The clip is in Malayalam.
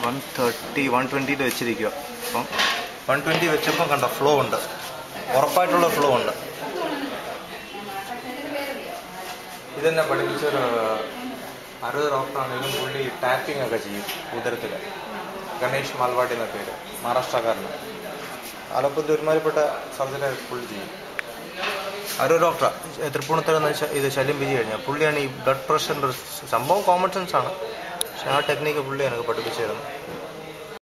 130 120 വെച്ചിരിക്കുക. അപ്പം 120 വെച്ചപ്പോൾ കണ്ട ഫ്ലോ ഉണ്ട്, ഉറപ്പായിട്ടുള്ള ഫ്ലോ ഉണ്ട്. ഇതെന്നെ പഠിപ്പിച്ചൊരു 60 ഡോക്ടറാണെങ്കിലും പുള്ളി ടാപ്പിംഗ് ഒക്കെ ചെയ്യും ഉദരത്തിൽ. ഗണേഷ് മാൽവാടി എന്ന പേര്, മഹാരാഷ്ട്രക്കാരന്. ആലപ്പുഴയിൽ ഒരുമാതിരിപ്പെട്ട സർജറി പുള്ളി ചെയ്യും. 60 ഡോക്ടറാണ്. തൃപ്പൂണിത്തറ ഇത് ശല്യം വിജി കഴിഞ്ഞാൽ പുള്ളിയാണ് ഈ ബ്ലഡ് പ്രഷറിൻ്റെ ഒരു സംഭവം. കോമൺ സെൻസ് ആണ്, പക്ഷെ ആ ടെക്നിക്ക് പുള്ളിയാണ് പഠിപ്പിച്ചു തരുന്നത്.